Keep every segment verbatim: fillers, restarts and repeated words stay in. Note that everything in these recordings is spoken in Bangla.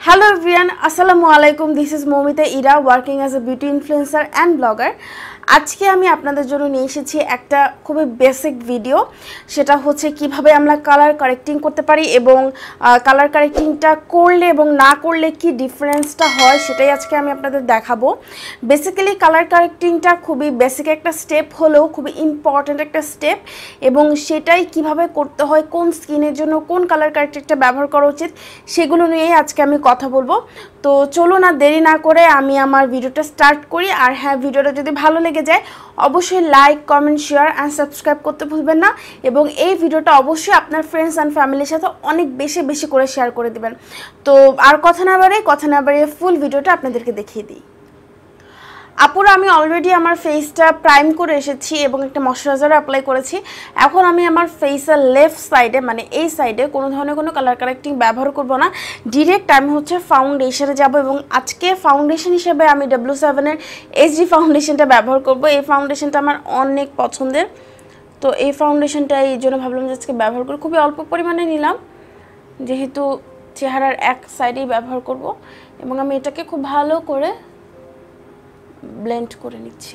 Hello everyone, Assalamualaikum. This is Moumita Ira working as a beauty influencer and blogger. আজকে আমি আপনাদের জন্য নিয়ে এসেছি একটা খুবই বেসিক ভিডিও সেটা হচ্ছে কিভাবে আমরা কালার কারেক্টিং করতে পারি এবং কালার কারেক্টিংটা করলে এবং না করলে কি ডিফারেন্সটা হয় সেটাই আজকে আমি আপনাদের দেখাবো বেসিক্যালি কালার কারেক্টিংটা খুবই বেসিক একটা স্টেপ হলেও খুবই ইম্পর্টেন্ট একটা স্টেপ এবং সেটাই কিভাবে করতে হয় কোন স্কিনের জন্য কোন কালার কারেক্টিংটা ব্যবহার করা উচিত সেগুলো নিয়েই আজকে আমি কথা বলবো তো চলুন না দেরি না করে আমি আমার ভিডিওটা স্টার্ট করি আর হ্যাঁ ভিডিওটা যদি ভালো লেগে যায় অবশ্যই like comment share and subscribe করতে ভুলবেন না এবং এই ভিডিওটা অবশ্যই আপনার ফ্রেন্ডস এন্ড ফ্যামিলির সাথে অনেক বেশি বেশি করে শেয়ার করে দিবেন তো আর কথা না বাড়িয়ে কথা না বাড়িয়ে ফুল ভিডিওটা আপনাদেরকে দেখিয়ে দিই আপুরা আমি অলরেডি আমার ফেসটা প্রাইম করে এসেছি এবং একটা ময়শ্চারাইজার অ্যাপ্লাই করেছি এখন আমি আমার ফেসের লেফট সাইডে মানে এই সাইডে কোনো ধরনের কোনো কালার কারেক্টিং ব্যবহার করব না ডাইরেক্ট আমি হচ্ছে ফাউন্ডেশনে যাব এবং আজকে ফাউন্ডেশন হিসেবে আমি ডব্লিউ সেভেন এর এইচডি ফাউন্ডেশনটা ব্যবহার করব এই ফাউন্ডেশনটা আমার অনেক পছন্দের তো এই ফাউন্ডেশনটা এই জন্য ভাবলাম যে আজকে ব্যবহার করি খুবই অল্প পরিমাণে নিলাম যেহেতু চেহারার এক সাইডেই ব্যবহার করব এবং আমি এটাকে খুব ভালো করে ব্লেন্ড করে নিচ্ছি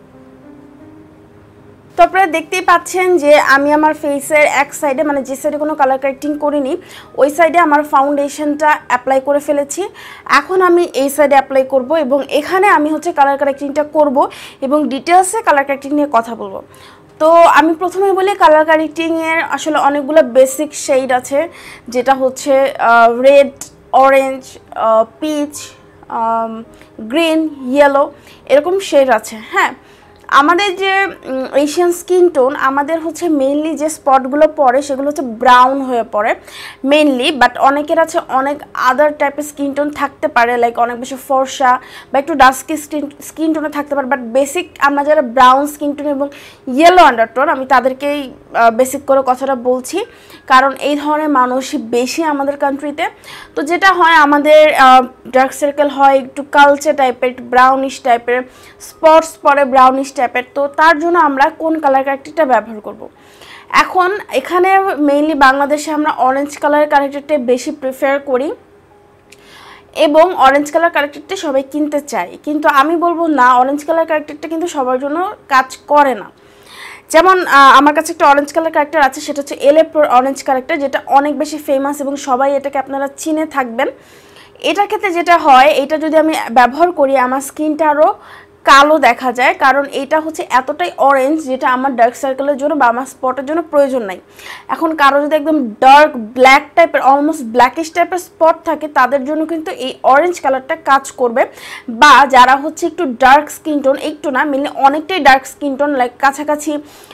তো আপনারা দেখতেই পাচ্ছেন যে আমি আমার ফেসের এক সাইডে মানে যে সাইডে কোনো কালার কারেক্টিং করিনি ওই সাইডে আমার ফাউন্ডেশনটা অ্যাপ্লাই করে ফেলেছি এখন আমি এই সাইডে অ্যাপ্লাই করব এবং এখানে আমি হচ্ছে কালার কারেক্টিংটা করব এবং ডিটেইলসে কালার কারেক্টিং নিয়ে কথা বলবো তো আমি প্রথমে বলি কালার কারেক্টিং এর আসলে অনেকগুলো বেসিক শেড আছে যেটা হচ্ছে red orange peach green yellow এরকম শেড আছে হ্যাঁ আমাদের যে এশিয়ান স্কিন টোন আমাদের হচ্ছে মেইনলি যে স্পটগুলো পড়ে সেগুলো হচ্ছে ব্রাউন হয়ে পড়ে মেইনলি বাট অনেকের আছে অনেক আদার টাইপের স্কিন টোন থাকতে পারে লাইক অনেক বেশি ফর্সা বা একটু ডাস্কি স্কিন স্কিন টোনে থাকতে পারে বাট বেসিক আমরা যারা ব্রাউন স্কিন টোন এবং ইয়েলো আন্ডারটোন আমি তাদেরকেই বেসিক করে কথাটা বলছি কারণ এই ধরনের মানুষই বেশি আমাদের কান্ট্রিতে তো যেটা হয় আমাদের ডার্ক সার্কেল হয় একটু কালচে টাইপের একটু ব্রাউনিশ টাইপের স্পটস পরে ব্রাউনিশ টাইপের তো তার জন্য আমরা কোন কালার কারেক্টরটা ব্যবহার করব এখন এখানে মেইনলি বাংলাদেশে আমরা অরেঞ্জ কালার কারেক্টরটা বেশি প্রিফার করি এবং অরেঞ্জ কালার কারেক্টরটা সবাই কিনতে চায় কিন্তু আমি বলবো না অরেঞ্জ কালার কারেক্টরটা কিন্তু সবার জন্য কাজ করে না যেমন আমার কাছে একটা অরেঞ্জ কালার ক্যারেক্টার আছে সেটা হচ্ছে এলেপ্রোর অরেঞ্জ ক্যারেক্টার যেটা অনেক বেশি ফেমাস এবং সবাই এটাকে আপনারা চিনে থাকবেন এটার ক্ষেত্রে যেটা হয় এটা যদি আমি ব্যবহার করি আমার স্কিনটা আরও কালো দেখা যায় কারণ এটা হচ্ছে এতটাই অরেঞ্জ যেটা আমার ডার্ক সার্কেলের জন্য বা আমার স্পটের জন্য প্রয়োজন নাই এখন কারো যদি একদম ডার্ক ব্ল্যাক টাইপের অলমোস্ট ব্ল্যাকিশ টাইপের স্পট থাকে তাদের জন্য কিন্তু এই অরেঞ্জ কালারটা কাজ করবে বা যারা হচ্ছে একটু ডার্ক স্কিন টোন একটু না মেনলি অনেকটাই ডার্ক স্কিন টোন লাইক কাছাকাছি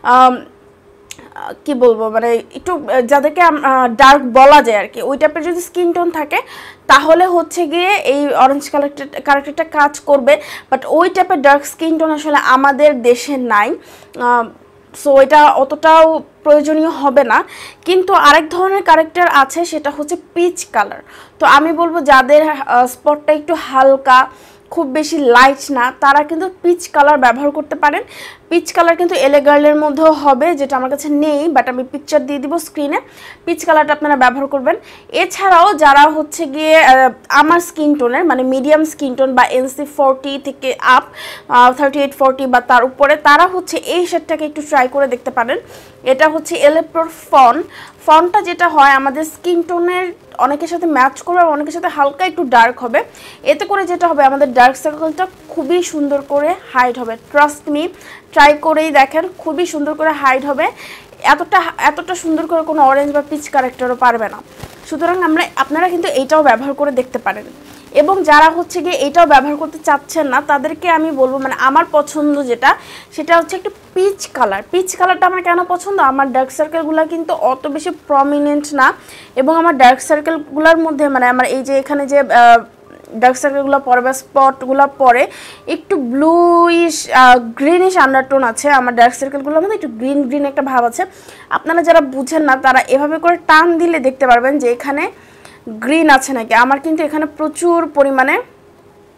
কি বলবো মানে একটু যাদেরকে ডার্ক বলা যায় আর কি ওই টাইপের যদি স্কিন টোন থাকে তাহলে হচ্ছে গিয়ে এই অরেঞ্জ কালারটা কারেক্টরটা কাজ করবে বাট ওই টাইপের ডার্ক স্কিন টোন আসলে আমাদের দেশে নাই সো এটা অতটাও প্রয়োজনীয় হবে না কিন্তু আরেক ধরনের ক্যারেক্টার আছে সেটা হচ্ছে পিচ কালার তো আমি বলবো যাদের স্পটটা একটু হালকা খুব বেশি লাইট না তারা কিন্তু পিচ কালার ব্যবহার করতে পারেন পিচ কালার কিন্তু এলে গার্লের মধ্যেও হবে যেটা আমার কাছে নেই বাট আমি পিকচার দিয়ে দিব স্ক্রিনে পিচ কালারটা আপনারা ব্যবহার করবেন এছাড়াও যারা হচ্ছে গিয়ে আমার স্কিন টোনের মানে মিডিয়াম স্কিন টোন বা এনসি ফোরটি থেকে আপ থার্টি এইট ফোরটি বা তার উপরে তারা হচ্ছে এই শেডটাকে একটু ট্রাই করে দেখতে পারেন এটা হচ্ছে এলেপ্রোর ফন ফনটা যেটা হয় আমাদের স্কিন টোনের অনেকের সাথে ম্যাচ করবে আর অনেকের সাথে হালকা একটু ডার্ক হবে এতে করে যেটা হবে আমাদের ডার্ক সার্কেলটা খুবই সুন্দর করে হাইড হবে ট্রাস্ট মি ট্রাই করেই দেখেন খুবই সুন্দর করে হাইড হবে এতটা এতটা সুন্দর করে কোনো অরেঞ্জ বা পিচ ক্যারেক্টারও পারবে না সুতরাং আমরা আপনারা কিন্তু এইটাও ব্যবহার করে দেখতে পারেন এবং যারা হচ্ছে গিয়ে এইটাও ব্যবহার করতে চাচ্ছেন না তাদেরকে আমি বলবো মানে আমার পছন্দ যেটা সেটা হচ্ছে একটু পিচ কালার পিচ কালারটা আমার কেন পছন্দ আমার ডার্ক সার্কেলগুলো কিন্তু অত বেশি প্রমিনেন্ট না এবং আমার ডার্ক সার্কেলগুলোর মধ্যে মানে আমার এই যে এখানে যে ডার্ক সার্কেলগুলো পরে বা স্পটগুলো পরে একটু ব্লুইশ গ্রিনিশ আন্ডারটোন আছে আমার ডার্ক সার্কেলগুলোর মধ্যে একটু গ্রিন গ্রিন একটা ভাব আছে আপনারা যারা বুঝেন না তারা এভাবে করে টান দিলে দেখতে পারবেন যে এখানে গ্রিন আছে নাকি আমার কিন্তু এখানে প্রচুর পরিমাণে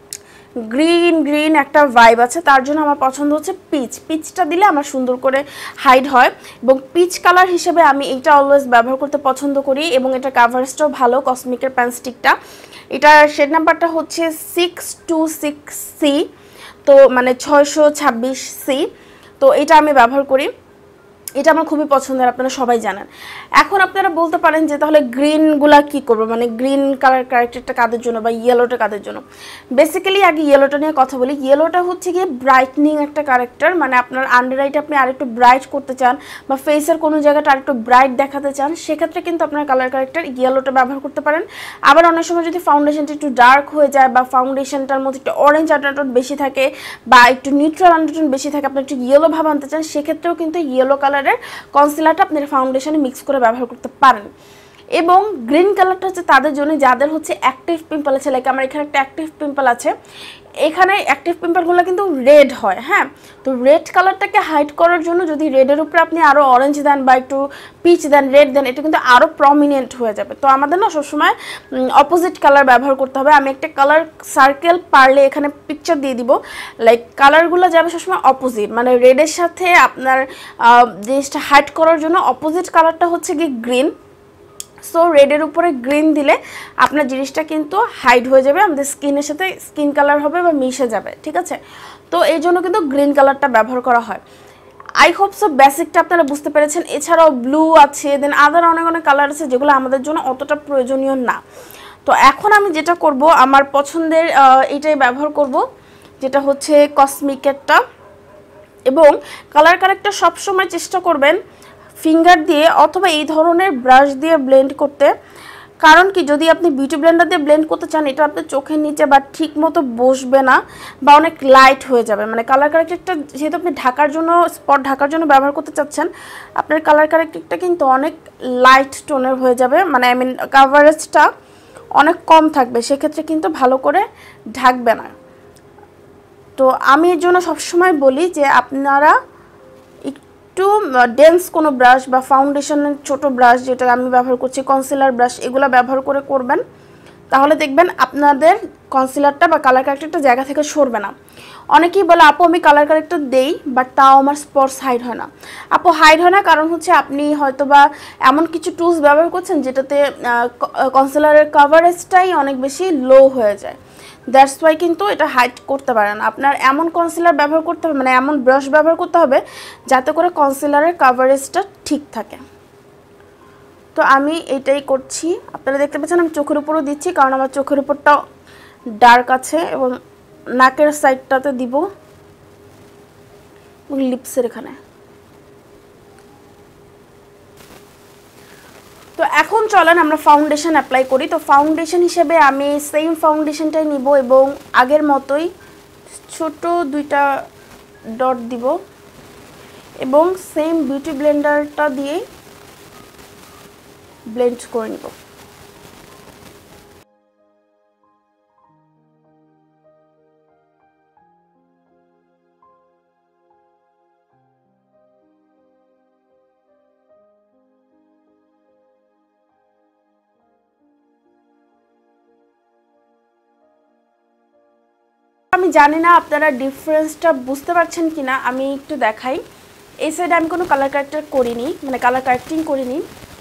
গ্রিন গ্রিন একটা ভাইব আছে, তার জন্য আমার পছন্দ হচ্ছে পিচ। পিচটা দিলে আমার সুন্দর করে হাইড হয় এবং পিচ কালার হিসেবে আমি এইটা অলওয়েজ ব্যবহার করতে পছন্দ করি এবং এটা কাভারেজটাও ভালো কসমিকের প্যান স্টিকটা। এটার শেড নাম্বারটা হচ্ছে সিক্স টু সিক্স সি, তো মানে ছয়শো ছাব্বিশ সি। তো এটা আমি ব্যবহার করি, এটা আমার খুবই পছন্দের, আপনারা সবাই জানেন। এখন আপনারা বলতে পারেন যে তাহলে গ্রিনগুলা কি করবো, মানে গ্রিন কালার ক্যারেক্টারটা কাদের জন্য বা ইয়েলোটা কাদের জন্য। বেসিক্যালি আগে ইয়েলোটা নিয়ে কথা বলি। ইয়েলোটা হচ্ছে গিয়ে ব্রাইটনিং একটা ক্যারেক্টার, মানে আপনার আন্ডার আইটা আপনি আরেকটু ব্রাইট করতে চান বা ফেসের কোনো জায়গাটা আরেকটু ব্রাইট দেখাতে চান, সেক্ষেত্রে কিন্তু আপনার কালার ক্যারেক্টার ইয়েলোটা ব্যবহার করতে পারেন। আবার অনেক সময় যদি ফাউন্ডেশনটা একটু ডার্ক হয়ে যায় বা ফাউন্ডেশনটার মধ্যে একটু অরেঞ্জ আন্ডারটোন বেশি থাকে বা একটু নিউট্রাল আন্ডারটোন বেশি থাকে, আপনি একটু ইয়েলো ভাব আনতে চান, সেক্ষেত্রেও কিন্তু ইয়েলো কালার কনসিলারটা আপনার ফাউন্ডেশনে মিক্স করে ব্যবহার করতে পারেন। এবং গ্রিন কালারটা হচ্ছে তাদের জন্য যাদের হচ্ছে অ্যাক্টিভ পিম্পল আছে, লাইক আমার এখানে একটা অ্যাক্টিভ পিম্পল আছে, এখানে অ্যাক্টিভ পিম্পলগুলো কিন্তু রেড হয়। হ্যাঁ, তো রেড কালারটাকে হাইড করার জন্য যদি রেডের উপরে আপনি আরও অরেঞ্জ দেন বা একটু পিচ দেন, রেড দেন, এটা কিন্তু আরও প্রমিনেন্ট হয়ে যাবে। তো আমাদের না সবসময় অপোজিট কালার ব্যবহার করতে হবে। আমি একটা কালার সার্কেল পারলে এখানে পিকচার দিয়ে দিব, লাইক কালারগুলো যাবে সবসময় অপোজিট, মানে রেডের সাথে আপনার জিনিসটা হাইড করার জন্য অপোজিট কালারটা হচ্ছে কি গ্রিন। সো রেডের উপরে গ্রিন দিলে আপনার জিনিসটা কিন্তু হাইড হয়ে যাবে, আমাদের স্কিনের সাথে স্কিন কালার হবে বা মিশে যাবে, ঠিক আছে। তো এই জন্য কিন্তু গ্রিন কালারটা ব্যবহার করা হয়। আই হোপ সো বেসিকটা আপনারা বুঝতে পেরেছেন। এছাড়াও ব্লু আছে, দেন আদার অনেক অনেক কালার আছে যেগুলো আমাদের জন্য অতটা প্রয়োজনীয় না। তো এখন আমি যেটা করব, আমার পছন্দের এইটাই ব্যবহার করব, যেটা হচ্ছে কসমিকেরটা। এবং কালার কারেক্টটা সবসময় চেষ্টা করবেন ফিঙ্গার দিয়ে অথবা এই ধরনের ব্রাশ দিয়ে ব্লেন্ড করতে। কারণ কি, যদি আপনি বিউটি ব্লেন্ডার দিয়ে ব্লেন্ড করতে চান, এটা আপনার চোখের নিচে বা ঠিক মতো বসবে না বা অনেক লাইট হয়ে যাবে। মানে কালার কারেক্টরটা যেহেতু আপনি ঢাকার জন্য, স্পট ঢাকার জন্য ব্যবহার করতে চাচ্ছেন, আপনার কালার কারেক্টরটা কিন্তু অনেক লাইট টোনের হয়ে যাবে, মানে আই মিন কাভারেজটা অনেক কম থাকবে, সেক্ষেত্রে কিন্তু ভালো করে ঢাকবে না। তো আমি এর জন্য সবসময় বলি যে আপনারা একটু ডেন্স কোনো ব্রাশ বা ফাউন্ডেশনের ছোট ব্রাশ, যেটা আমি ব্যবহার করছি কনসিলার ব্রাশ, এগুলো ব্যবহার করে করবেন, তাহলে দেখবেন আপনাদের কনসিলারটা বা কালার কারেক্টরটা জায়গা থেকে সরবে না। অনেকেই বলে আপু আমি কালার কারেক্টর দেই বাট তাও আমার স্পটস হাইড হয় না। আপু হাইড হয় না কারণ হচ্ছে আপনি হয়তো বা এমন কিছু টুলস ব্যবহার করছেন যেটাতে কনসিলারের কাভারেজটাই অনেক বেশি লো হয়ে যায়, দ্যাটস ওয়াই কিন্তু এটা হাইড করতে পারে না। আপনার এমন কনসিলার ব্যবহার করতে হবে, মানে এমন ব্রাশ ব্যবহার করতে হবে যাতে করে কনসিলারের কাভারেজটা ঠিক থাকে। তো আমি এটাই করছি, আপনারা দেখতে পাচ্ছেন আমি চোখের উপরও দিচ্ছি, কারণ আমার চোখের উপরটাও ডার্ক আছে, এবং নাকের সাইডটাতে দিব এবং লিপসের এখানে। তো এখন চলেন আমরা ফাউন্ডেশন অ্যাপ্লাই করি। তো ফাউন্ডেশন হিসেবে আমি সেম ফাউন্ডেশনটাই নিব এবং আগের মতোই ছোট দুইটা ডট দিব এবং সেম বিউটি ব্লেন্ডারটা দিয়ে ব্লেন্ড করে নিব। আমি জানি না আপনারা ডিফারেন্সটা বুঝতে পারছেন কিনা, আমি একটু দেখাই। এই সাইডে আমি কোনো কালার কারেক্টার করিনি, মানে কালার কারেক্টিং করিনি,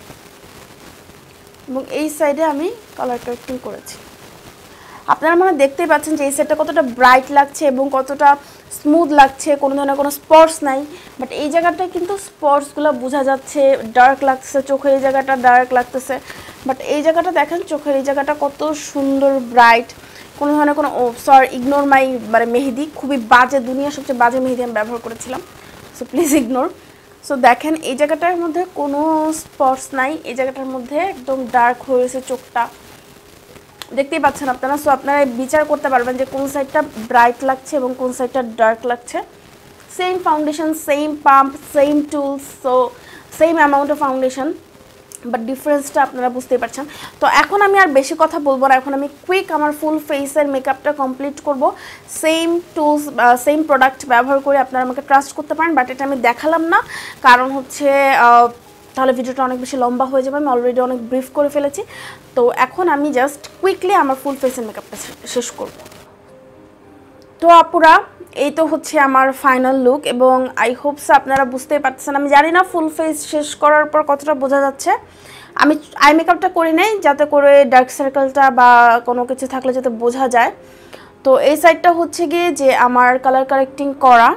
এবং এই সাইডে আমি কালার কারেক্টিং করেছি। আপনারা মনে দেখতেই পাচ্ছেন যে এই সাইডটা কতটা ব্রাইট লাগছে এবং কতটা স্মুথ লাগছে, কোনো ধরনের কোনো স্পটস নাই। বাট এই জায়গাটায় কিন্তু স্পটসগুলো বোঝা যাচ্ছে, ডার্ক লাগছে, চোখের এই জায়গাটা ডার্ক লাগতেছে। বাট এই জায়গাটা দেখেন, চোখের এই জায়গাটা কত সুন্দর ব্রাইট, কোনো ধরনের কোনো ও সরি ইগনোর মাই মানে মেহেদি, খুবই বাজে, দুনিয়ার সবচেয়ে বাজে মেহেদি আমি ব্যবহার করেছিলাম, সো প্লিজ ইগনোর। সো দেখেন এই জায়গাটার মধ্যে কোনো স্পটস নাই, এই জায়গাটার মধ্যে একদম ডার্ক হয়েছে চোখটা, দেখতেই পাচ্ছেন আপনারা। সো আপনারা বিচার করতে পারবেন যে কোন সাইডটা ব্রাইট লাগছে এবং কোন সাইডটা ডার্ক লাগছে। Same foundation, same pump, same tools, so same amount of foundation, but ডিফারেন্সটা আপনারা বুঝতেই পারছেন। তো এখন আমি আর বেশি কথা বলবো না, এখন আমি কুইক আমার ফুল ফেসের মেকআপটা কমপ্লিট করব। সেম টুলস, সেম প্রোডাক্ট ব্যবহার করে আপনারা আমাকে ট্রাস্ট করতে পারেন, বাট এটা আমি দেখালাম না কারণ হচ্ছে তাহলে ভিডিওটা অনেক বেশি লম্বা হয়ে যাবে, আমি অলরেডি অনেক ব্রিফ করে ফেলেছি। তো এখন আমি জাস্ট কুইকলি আমার ফুল ফেসের মেকআপটা শেষ করব। তো আপুরা এই তো হচ্ছে আমার ফাইনাল লুক এবং আই হোপস আপনারা বুঝতেই পারছেন। আমি জানি না ফুল ফেস শেষ করার পর কতটা বোঝা যাচ্ছে। আমি আই মেকআপটা করি নাই যাতে করে ডার্ক সার্কেলটা বা কোনো কিছু থাকলে যাতে বোঝা যায়। তো এই সাইডটা হচ্ছে গিয়ে যে আমার কালার কারেক্টিং করা,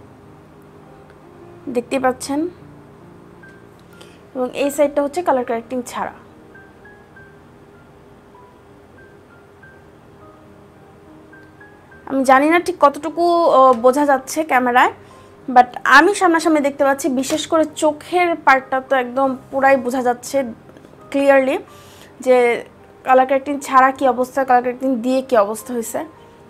দেখতেই পাচ্ছেন, এবং এই সাইডটা হচ্ছে কালার কারেক্টিং ছাড়া। আমি জানি না ঠিক কতটুকু বোঝা যাচ্ছে ক্যামেরায়, বাট আমি সামনাসামনি দেখতে পাচ্ছি। বিশেষ করে চোখের পার্টটা তো একদম পুরাই বোঝা যাচ্ছে ক্লিয়ারলি যে কালার কারেক্টিং ছাড়া কি অবস্থা, কালার কারেক্টিং দিয়ে কি অবস্থা হয়েছে।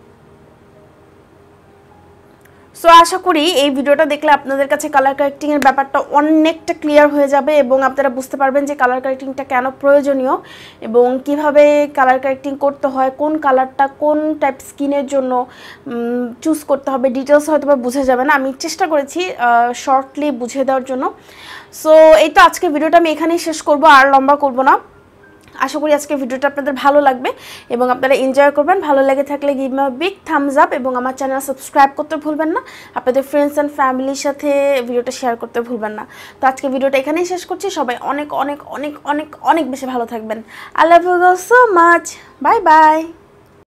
সো আশা করি এই ভিডিওটা দেখলে আপনাদের কাছে কালার কারেক্টিংয়ের ব্যাপারটা অনেকটা ক্লিয়ার হয়ে যাবে এবং আপনারা বুঝতে পারবেন যে কালার কারেক্টিংটা কেন প্রয়োজনীয় এবং কিভাবে কালার কারেক্টিং করতে হয়, কোন কালারটা কোন টাইপ স্কিনের জন্য চুজ করতে হবে। ডিটেলস হয়তো বা বুঝে যাবে না, আমি চেষ্টা করেছি শর্টলি বুঝিয়ে দেওয়ার জন্য। সো এই তো আজকে ভিডিওটা আমি এখানেই শেষ করব, আর লম্বা করব না। আশা করি আজকে ভিডিওটা আপনাদের ভালো লাগবে এবং আপনারা এনজয় করবেন। ভালো লেগে থাকলে give me a big thumbs up এবং আমার চ্যানেল সাবস্ক্রাইব করতে ভুলবেন না। আপনাদের ফ্রেন্ডস অ্যান্ড ফ্যামিলির সাথে ভিডিওটা শেয়ার করতে ভুলবেন না। তো আজকে ভিডিওটা এখানেই শেষ করছি। সবাই অনেক অনেক অনেক অনেক অনেক বেশি ভালো থাকবেন। I love you so much. Bye by.